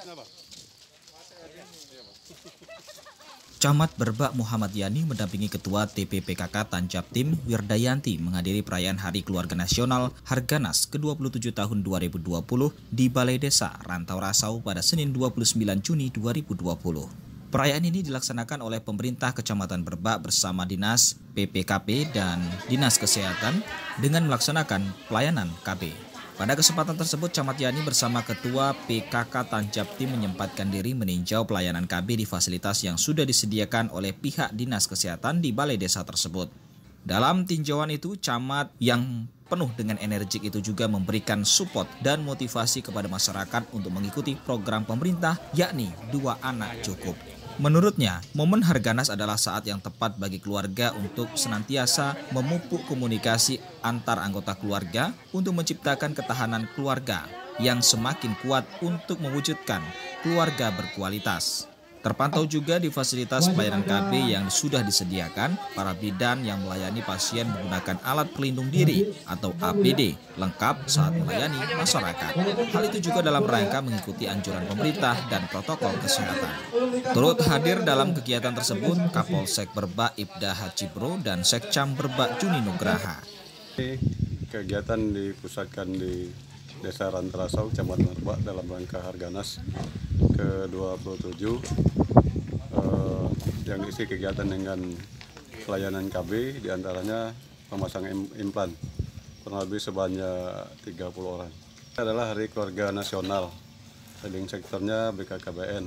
Camat Berbak Muhammad Yani mendampingi Ketua TPPKK Tanjabtim Wirdayanti menghadiri perayaan Hari Keluarga Nasional Harganas ke-27 tahun 2020 di Balai Desa Rantau Rasau pada Senin 29 Juni 2020. Perayaan ini dilaksanakan oleh pemerintah Kecamatan Berbak bersama Dinas PPKP dan Dinas Kesehatan dengan melaksanakan pelayanan KB. Pada kesempatan tersebut, Camat Yani bersama Ketua PKK Tanjabtim menyempatkan diri meninjau pelayanan KB di fasilitas yang sudah disediakan oleh pihak Dinas Kesehatan di Balai Desa tersebut. Dalam tinjauan itu, Camat yang penuh dengan energik itu juga memberikan support dan motivasi kepada masyarakat untuk mengikuti program pemerintah, yakni 2 anak cukup. Menurutnya, momen Harganas adalah saat yang tepat bagi keluarga untuk senantiasa memupuk komunikasi antar anggota keluarga untuk menciptakan ketahanan keluarga yang semakin kuat untuk mewujudkan keluarga berkualitas. Terpantau juga di fasilitas pelayanan KB yang sudah disediakan, para bidan yang melayani pasien menggunakan alat pelindung diri atau APD lengkap saat melayani masyarakat. Hal itu juga dalam rangka mengikuti anjuran pemerintah dan protokol kesehatan. Turut hadir dalam kegiatan tersebut Kapolsek Berbak Ibda Hacibro dan Sekcam Berbak Juni Nugraha. Kegiatan dipusatkan di Desa Rantau Rasau, Kecamatan Berbak dalam rangka Harganas ke-27 yang isi kegiatan dengan pelayanan KB, diantaranya pemasang implan kurang lebih sebanyak 30 orang. Ini adalah Hari Keluarga Nasional, leading sektornya BKKBN.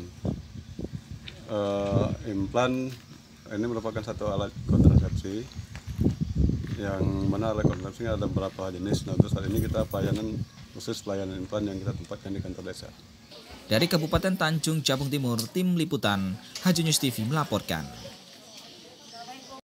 Implan ini merupakan satu alat kontrasepsi yang mana alat kontrasepsinya ada beberapa jenis. Nah, terus saat ini kita khusus pelayanan implan yang kita tempatkan di kantor desa. Dari Kabupaten Tanjung Jabung Timur, Tim Liputan Haji News TV melaporkan.